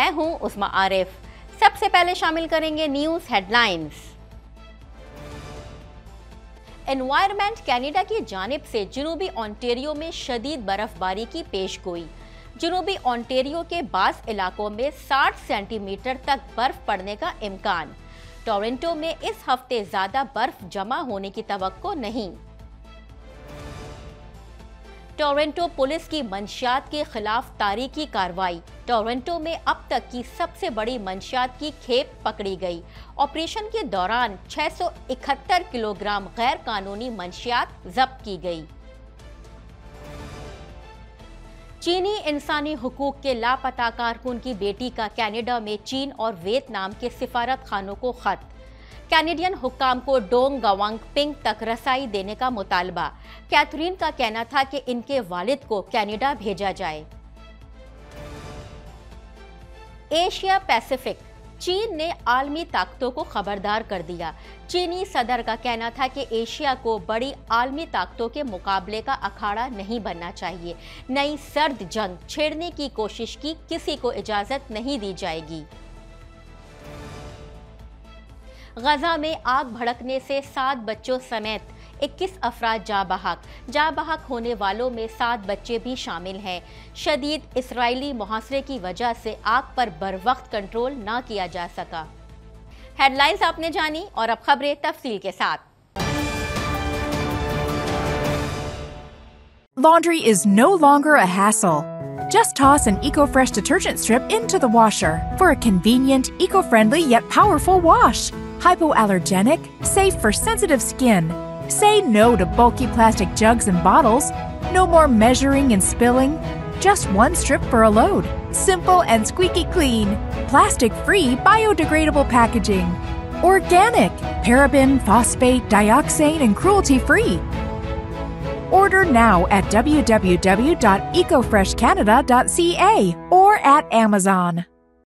میں ہوں عظمیٰ عارف۔ سب سے پہلے شامل کریں گے نیوز ہیڈ لائنز۔ انوائرمنٹ کینیڈا کی جانب سے جنوبی اونٹیریو میں شدید برف باری کی پیش گوئی۔ جنوبی اونٹیریو کے بعض علاقوں میں 60 سینٹی میٹر تک برف پڑنے کا امکان۔ ٹورنٹو میں اس ہفتے زیادہ برف جمع ہونے کی توقع نہیں۔ ٹورنٹو پولیس کی منشیات کے خلاف تاریخی کارروائی۔ ٹورنٹو میں اب تک کی سب سے بڑی منشیات کی کھیپ پکڑی گئی۔ آپریشن کے دوران 671 کلو گرام غیر قانونی منشیات ضبط کی گئی۔ چینی انسانی حقوق کے لاپتہ کارکن کی بیٹی کا کینیڈا میں چین اور ویتنام کے سفارت خانوں کو خط۔ کینیڈین حکام کو ڈونگ گوانگ پنگ تک رسائی دینے کا مطالبہ۔ کیتھرین کا کہنا تھا کہ ان کے والد کو کینیڈا بھیجا جائے۔ Asia Pacific. چین نے عالمی طاقتوں کو خبردار کر دیا۔ چینی صدر کا کہنا تھا کہ ایشیا کو بڑی عالمی طاقتوں کے مقابلے کا اکھاڑا نہیں بننا چاہیے۔ نئی سرد جنگ چھیڑنے کی کوشش کی کسی کو اجازت نہیں دی جائے گی۔ غزہ میں آگ بھڑکنے سے 7 بچوں سمیت 21 افراد جاں بحق۔ جاں بحق ہونے والوں میں 7 بچے بھی شامل ہیں۔ شدید اسرائیلی محاصرے کی وجہ سے آگ پر بروقت کنٹرول نہ کیا جا سکا۔ ہیڈ لائنز آپ نے جانی اور اب خبریں تفصیل کے ساتھ۔ Laundry is no longer a hassle. Just toss an EcoFresh detergent strip into the washer for a convenient, eco-friendly yet powerful wash. Hypoallergenic, safe for sensitive skin. Say no to bulky plastic jugs and bottles. No more measuring and spilling. Just one strip for a load. Simple and squeaky clean. Plastic-free, biodegradable packaging. Organic, paraben, phosphate, dioxane, and cruelty-free. Order now at www.ecofreshcanada.ca or at Amazon.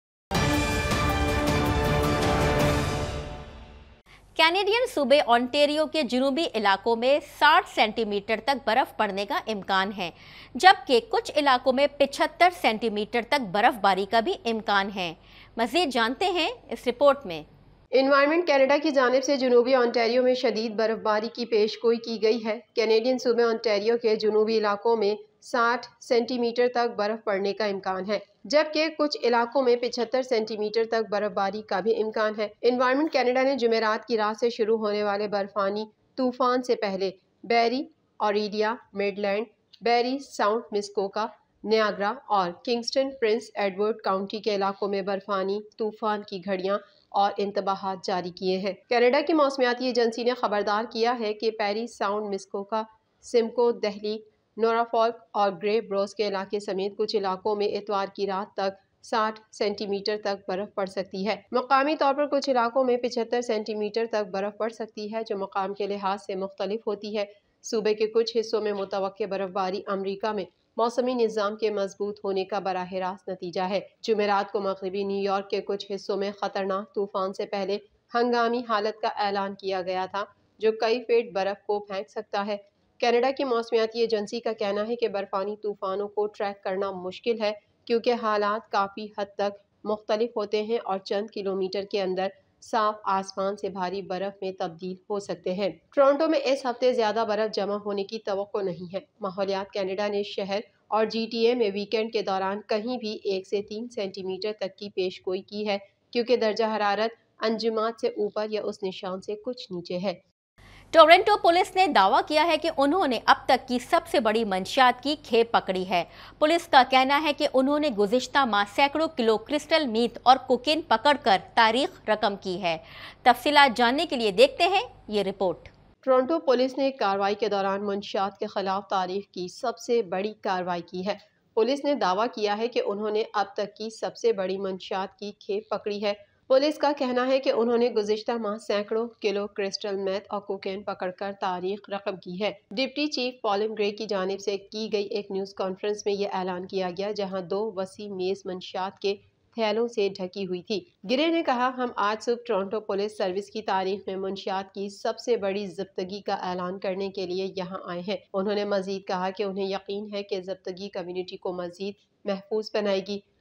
Canadian صوبے Ontario کے جنوبی علاقوں میں 60 centi metre تک برف پڑنے کا امکان ہے، جبکہ کچھ علاقوں میں 75 سینٹی میٹر تک برف باری کا بھی امکان ہے۔ مزید جانتے ہیں اس رپورٹ میں۔ انوائرمنٹ کینیڈا کی جانب سے جنوبی اونٹیریو میں شدید برف باری کی پیش گوئی کی گئی ہے۔ کینیڈین صوبے اونٹیریو کے جنوبی علاقوں میں 60 سینٹی میٹر تک برف پڑنے کا امکان ہے، جبکہ کچھ علاقوں میں 75 سینٹی میٹر تک برف باری کا بھی امکان ہے۔ انوائرمنٹ کینیڈا نے جمعرات کی رات سے شروع ہونے والے برفانی طوفان سے پہلے Barrie, Orillia, Midland, Parry Sound, Muskoka, Niagara اور کنگسٹن پرنس ایڈورڈ کاؤنٹی کے علاقوں میں برفانی طوفان کی گھڑیاں اور انتباہات جاری کیے ہیں۔ کینیڈا کی موسمیاتی ایجنسی نے خبردار کیا ہے کہ پیری ساؤنڈ، مسکوکا، سمکو، دہلی، نورافولک اور گرے بروس کے علاقے سمیت کچھ علاقوں میں اتوار کی رات تک 60 سینٹی میٹر تک برف پڑ سکتی ہے۔ مقامی طور پر کچھ علاقوں میں 75 سینٹی میٹر تک برف پڑ سکتی ہے، جو مقام کے لحاظ سے مختلف ہوتی ہے۔ صوبے کے کچھ حصوں میں متوقع برف باری امریکہ میں موسمی نظام کے مضبوط ہونے کا براہ راست نتیجہ ہے۔ جمعرات کو مغربی نیو یارک کے کچھ حصوں میں خطرناک طوفان سے پہلے ہنگامی حالت کا اعلان کیا گیا تھا، جو کئی فٹ برف کو پھینک سکتا ہے۔ کینیڈا کی موسمیاتی ایجنسی کا کہنا ہے کہ برفانی طوفانوں کو ٹریک کرنا مشکل ہے، کیونکہ حالات کافی حد تک مختلف ہوتے ہیں اور چند کلومیٹر کے اندر صاف آسمان سے بھاری برف میں تبدیل ہو سکتے ہیں۔ ٹورنٹو میں اس ہفتے زیادہ برف جمع ہونے کی توقع نہیں ہے۔ ماحولیات کینیڈا نے شہر اور جی ٹی اے میں ویکینڈ کے دوران کہیں بھی 1 سے 3 سینٹی میٹر تک کی پیش گوئی کی ہے، کیونکہ درجہ حرارت انجماد سے اوپر یا اس نشان سے کچھ نیچے ہے۔ ٹورنٹو پولیس نے دعویٰ کیا ہے کہ انہوں نے اب تک کی سب سے بڑی منشیات کی کھیپ پکڑی ہے۔ پولیس کا کہنا ہے کہ انہوں نے گزشتہ ماہ سینکڑوں کلو کرسٹل میتھ اور کوکین پکڑ کر تاریخ رقم کی ہے۔ تفصیلات جاننے کے لیے دیکھتے ہیں یہ رپورٹ۔ ٹورنٹو پولیس نے کارروائی کے دوران منشیات کے خلاف تاریخ کی سب سے بڑی کارروائی کی ہے۔ پولیس نے دعویٰ کیا ہے کہ انہوں نے اب تک کی سب سے بڑی منشیات کی کھیپ پکڑی ہے۔ پولیس کا کہنا ہے کہ انہوں نے گزشتہ ماہ سینکڑوں کلو کرسٹل میتھ اور کوکین پکڑ کر تاریخ رقم کی ہے۔ ڈپٹی چیف پالن گرے کی جانب سے کی گئی ایک نیوز کانفرنس میں یہ اعلان کیا گیا، جہاں 2 وسیع میز منشیات کے تھیلوں سے ڈھکی ہوئی تھی۔ گرے نے کہا، ہم آج صبح ٹورنٹو پولیس سروس کی تاریخ میں منشیات کی سب سے بڑی ضبطگی کا اعلان کرنے کے لیے یہاں آئے ہیں۔ انہوں نے مزید کہا کہ انہیں یقین ہے کہ ضبطگی کمیونٹی کو مزید محفوظ بنائے گی۔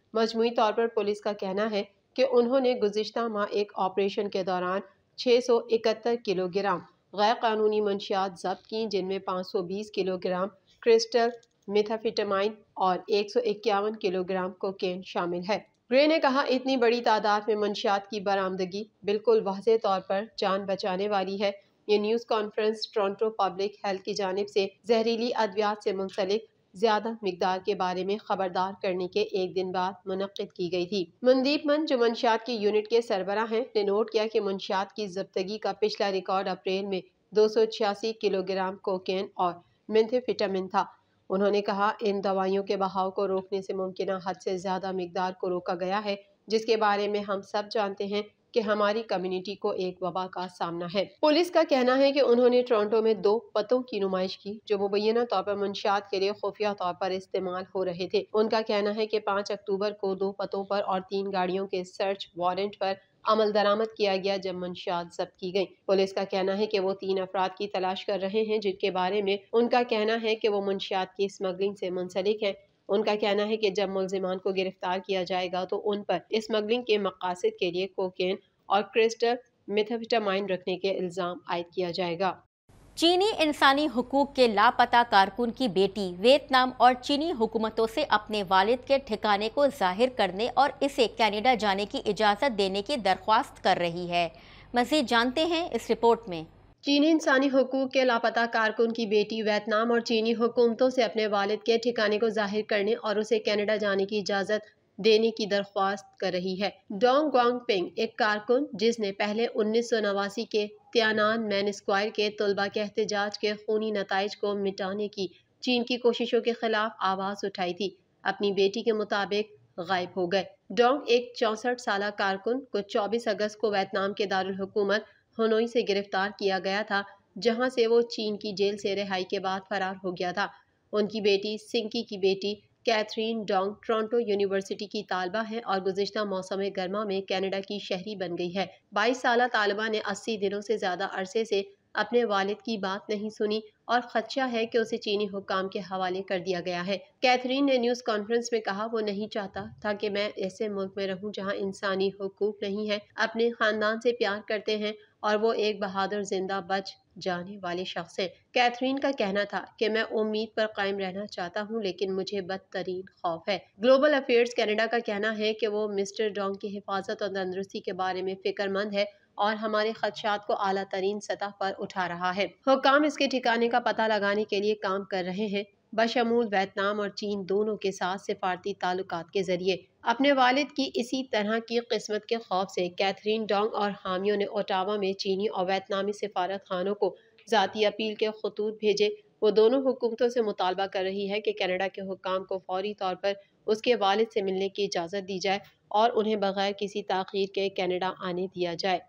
مجموعی طور پر پولیس کا کہنا ہے کہ انہوں نے گزشتہ ماہ ایک آپریشن کے دوران 671 کلو گرام غیر قانونی منشیات ضبط کی، جن میں 520 کلو گرام کرسٹل میتھامفیٹامائن اور 151 کلو گرام کوکین شامل ہے۔ گرے نے کہا اتنی بڑی تعداد میں منشیات کی برآمدگی بالکل واضح طور پر جان بچانے والی ہے۔ یہ news conference Toronto public health کی جانب سے زہریلی ادویات سے منسلک زیادہ مقدار کے بارے میں خبردار کرنے کے ایک دن بعد منعقد کی گئی تھی۔ مندیپ من، جو منشیات کی یونٹ کے سربراہ ہیں، نے نوٹ کیا کہ منشیات کی ضبطگی کا پچھلا ریکارڈ اپریل میں 286 کلو گرام کوکین اور میتھامفیٹامین تھا۔ انہوں نے کہا ان دوائیوں کے بہاؤ کو روکنے سے ممکنہ حد سے زیادہ مقدار کو روکا گیا ہے، جس کے بارے میں ہم سب جانتے ہیں کہ ہماری کمیونٹی کو ایک وبا کا سامنا ہے۔ پولیس کا کہنا ہے کہ انہوں نے ٹورنٹو میں 2 پتوں کی نمائش کی جو مبینہ طور پر منشیات کے لیے خفیہ طور پر استعمال ہو رہے تھے۔ ان کا کہنا ہے کہ 5 اکتوبر کو 2 پتوں پر اور 3 گاڑیوں کے سرچ وارنٹ پر عمل درآمد کیا گیا جب منشیات ضبط کی گئیں۔ پولیس کا کہنا ہے کہ وہ 3 افراد کی تلاش کر رہے ہیں جن کے بارے میں ان کا کہنا ہے کہ وہ منشیات کی اسمگلنگ سے منسلک ہیں۔ ان کا کہنا ہے کہ جب ملزمان کو گرفتار کیا جائے گا تو ان پر اسمگلنگ کے مقاصد کے لیے کوکین اور کرسٹل میتھامفیٹامائن رکھنے کے الزام عائد کیا جائے گا۔ چینی انسانی حقوق کے لاپتہ کارکن کی بیٹی ویتنام اور چینی حکومتوں سے اپنے والد کے ٹھکانے کو ظاہر کرنے اور اسے کینیڈا جانے کی اجازت دینے کی درخواست کر رہی ہے۔ مزید جانتے ہیں اس رپورٹ میں۔ چینی انسانی حقوق کے لاپتہ کارکن کی بیٹی ویتنام اور چینی حکومتوں سے اپنے والد کے ٹھکانے کو ظاہر کرنے اور اسے کینیڈا جانے کی اجازت دینے کی درخواست کر رہی ہے۔ ڈونگ گوانگ پنگ، ایک کارکن جس نے پہلے 1989 کے تیانان مین اسکوائر کے طلباء کے احتجاج کے خونی نتائج کو مٹانے کی چین کی کوششوں کے خلاف آواز اٹھائی تھی، اپنی بیٹی کے مطابق غائب ہو گئے۔ ڈونگ، ایک 64 سالہ کارکن، کو 24 اگست کو ویتنام کے دارالحکومت ہنوئی سے گرفتار کیا گیا تھا، جہاں سے وہ چین کی جیل سے رہائی کے بعد فرار ہو گیا تھا۔ ان کی بیٹی سنکی کی بیٹی کیتھرین ڈونگ ٹورنٹو یونیورسٹی کی طالبہ ہے اور گزشتہ موسم گرما میں کینیڈا کی شہری بن گئی ہے۔ 22 سالہ طالبہ نے 80 دنوں سے زیادہ عرصے سے اپنے والد کی بات نہیں سنی اور خدشہ ہے کہ اسے چینی حکام کے حوالے کر دیا گیا ہے۔ کیتھرین نے نیوز کانفرنس میں کہا، وہ نہیں چاہتا تھا کہ میں ایسے ملک میں رہوں جہاں انسانی حقوق نہیں ہے، اپنے خاندان سے پیار کرتے ہیں اور وہ ایک بہادر زندہ بچ جانے والے شخص ہیں۔ کیتھرین کا کہنا تھا کہ میں امید پر قائم رہنا چاہتا ہوں لیکن مجھے بدترین خوف ہے۔ گلوبل افیئرز کینیڈا کا کہنا ہے کہ وہ مسٹر ڈونگ کی حفاظت اور تندرستی کے بارے میں فکر مند ہے اور ہمارے خدشات کو اعلیٰ ترین سطح پر اٹھا رہا ہے۔ حکام اس کے ٹھکانے کا پتہ لگانے کے لیے کام کر رہے ہیں، بشمول ویتنام اور چین دونوں کے ساتھ سفارتی تعلقات کے ذریعے۔ اپنے والد کی اسی طرح کی قسمت کے خوف سے کیتھرین ڈونگ اور حامیوں نے اوٹاوا میں چینی اور ویتنامی سفارت خانوں کو ذاتی اپیل کے خطوط بھیجے۔ وہ دونوں حکومتوں سے مطالبہ کر رہی ہے کہ کینیڈا کے حکام کو فوری طور پر اس کے والد سے ملنے کی اجازت دی جائے اور انہیں بغیر کسی تاخیر کے کینیڈا آنے دیا جائے۔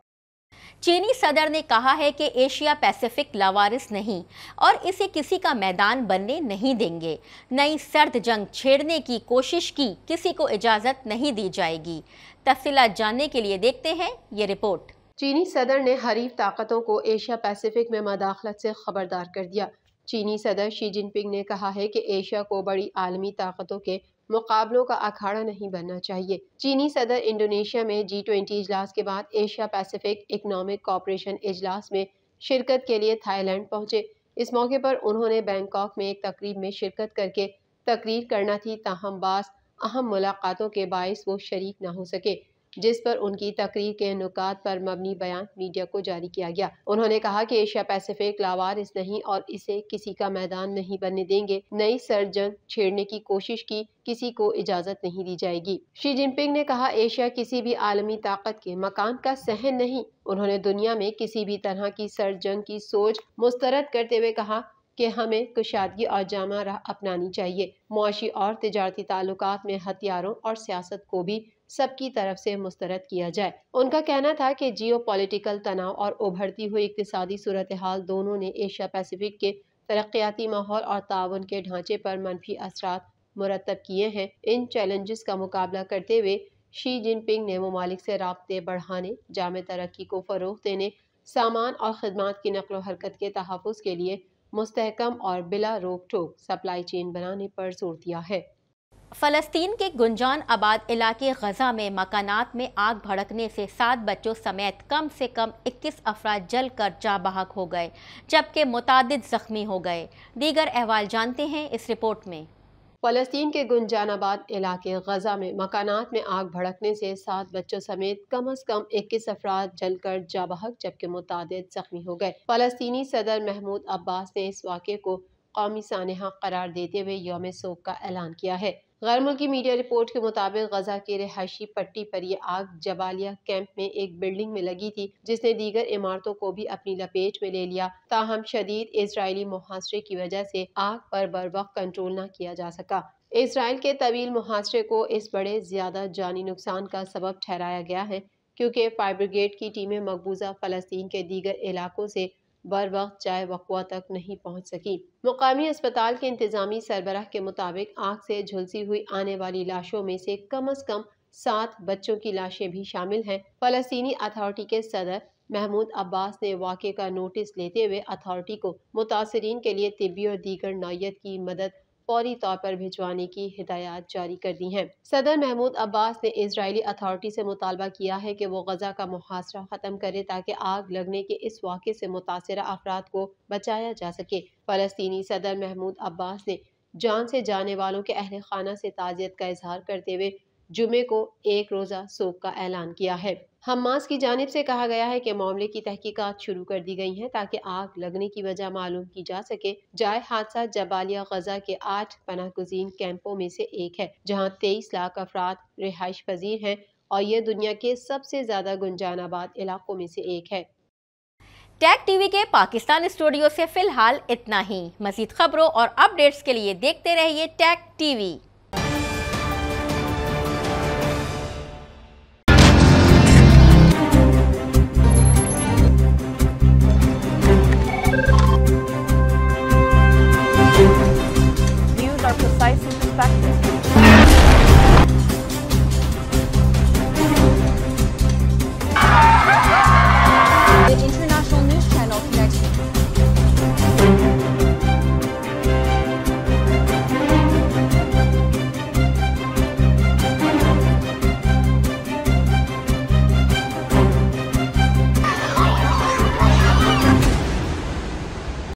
چینی صدر نے کہا ہے کہ ایشیا پیسیفک لاوارث نہیں اور اسے کسی کا میدان بننے نہیں دیں گے۔ نئی سرد جنگ چھیڑنے کی کوشش کی کسی کو اجازت نہیں دی جائے گی۔ تفصیلات جاننے کے لیے دیکھتے ہیں یہ رپورٹ۔ چینی صدر نے حریف طاقتوں کو ایشیا پیسیفک میں مداخلت سے خبردار کر دیا۔ چینی صدر شی جن پنگ نے کہا ہے کہ ایشیا کو بڑی عالمی طاقتوں کے مقابلوں کا اکھاڑا نہیں بننا چاہیے۔ چینی صدر انڈونیشیا میں G20 اجلاس کے بعد ایشیا پیسیفک اکنامک کوآپریشن اجلاس میں شرکت کے لیے تھائی لینڈ پہنچے۔ اس موقع پر انہوں نے بینکاک میں ایک تقریب میں شرکت کر کے تقریر کرنا تھی، تاہم بعض اہم ملاقاتوں کے باعث وہ شریک نہ ہو سکے، جس پر ان کی تقریر کے نکات پر مبنی بیان میڈیا کو جاری کیا گیا۔ انہوں نے کہا کہ ایشیا پیسیفک لاوارث نہیں اور اسے کسی کا میدان نہیں بننے دیں گے۔ نئی سرد جنگ چھیڑنے کی کوشش کی کسی کو اجازت نہیں دی جائے گی۔ شی جن پنگ نے کہا، ایشیا کسی بھی عالمی طاقت کے مکان کا صحن نہیں۔ انہوں نے دنیا میں کسی بھی طرح کی سرد جنگ کی سوچ مسترد کرتے ہوئے کہا کہ ہمیں کشادگی اور جامع راہ اپنانی چاہیے۔ معاشی اور تجارتی تعلقات میں ہتھیاروں اور سیاست کو بھی سب کی طرف سے مسترد کیا جائے۔ ان کا کہنا تھا کہ جیو پولیٹیکل تناؤ اور ابھرتی ہوئی اقتصادی صورتحال دونوں نے ایشیا پیسیفک کے ترقیاتی ماحول اور تعاون کے ڈھانچے پر منفی اثرات مرتب کیے ہیں۔ ان چیلنجز کا مقابلہ کرتے ہوئے شی جن پنگ نے ممالک سے رابطے بڑھانے، جامع ترقی کو فروغ دینے، سامان اور خدمات کی نقل و حرکت کے تحفظ کے لیے مستحکم اور بلا روک ٹوک سپلائی چین بنانے پر زور دیا ہے۔ فلسطین کے گنجان آباد علاقے غزہ میں مکانات میں آگ بھڑکنے سے 7 بچوں سمیت کم سے کم 21 افراد جل کر جاں بحق ہو گئے جبکہ متعدد زخمی ہو گئے۔ دیگر احوال جانتے ہیں اس رپورٹ میں۔ فلسطین کے گنجان آباد علاقے غزہ میں مکانات میں آگ بھڑکنے سے 7 بچوں سمیت کم از کم 21 افراد جل کر جاں بحق جبکہ متعدد زخمی ہو گئے۔ فلسطینی صدر محمود عباس نے اس واقعے کو قومی سانحہ قرار دیتے ہوئے یوم سوگ کا اعلان کیا ہے۔ غیر ملکی میڈیا رپورٹ کے مطابق غزہ کی رہائشی پٹی پر یہ آگ جبالیہ کیمپ میں ایک بلڈنگ میں لگی تھی جس نے دیگر عمارتوں کو بھی اپنی لپیٹ میں لے لیا، تاہم شدید اسرائیلی محاصرے کی وجہ سے آگ پر بروقت کنٹرول نہ کیا جا سکا۔ اسرائیل کے طویل محاصرے کو اس بڑے زیادہ جانی نقصان کا سبب ٹھہرایا گیا ہے کیونکہ فائر بریگیڈ کی ٹیمیں مقبوضہ فلسطین کے دیگر علاقوں سے بروقت جائے وقوع تک نہیں پہنچ سکی۔ مقامی اسپتال کے انتظامی سربراہ کے مطابق آگ سے جھلسی ہوئی آنے والی لاشوں میں سے کم از کم 7 بچوں کی لاشیں بھی شامل ہیں۔ فلسطینی اتھارٹی کے صدر محمود عباس نے واقعے کا نوٹس لیتے ہوئے اتھارٹی کو متاثرین کے لیے طبی اور دیگر نوعیت کی مدد فوری طور پر بھجوانے کی ہدایات جاری کر دی ہیں۔ صدر محمود عباس نے اسرائیلی اتھارٹی سے مطالبہ کیا ہے کہ وہ غزہ کا محاصرہ ختم کرے تاکہ آگ لگنے کے اس واقعے سے متاثرہ افراد کو بچایا جا سکے۔ فلسطینی صدر محمود عباس نے جان سے جانے والوں کے اہل خانہ سے تعزیت کا اظہار کرتے ہوئے جمعے کو ایک روزہ سوگ کا اعلان کیا ہے۔ حماس کی جانب سے کہا گیا ہے کہ معاملے کی تحقیقات شروع کر دی گئی ہیں تاکہ آگ لگنے کی وجہ معلوم کی جا سکے۔ جائے حادثہ جبالیہ غزہ کے 8 پناہ گزین کیمپوں میں سے ایک ہے جہاں 23 لاکھ افراد رہائش پذیر ہیں اور یہ دنیا کے سب سے زیادہ گنجان آباد علاقوں میں سے ایک ہے۔ ٹیک ٹی وی کے پاکستان اسٹوڈیو سے فی الحال اتنا ہی۔ مزید خبروں اور اپ ڈیٹس کے لیے دیکھتے رہیے ٹیک ٹی وی۔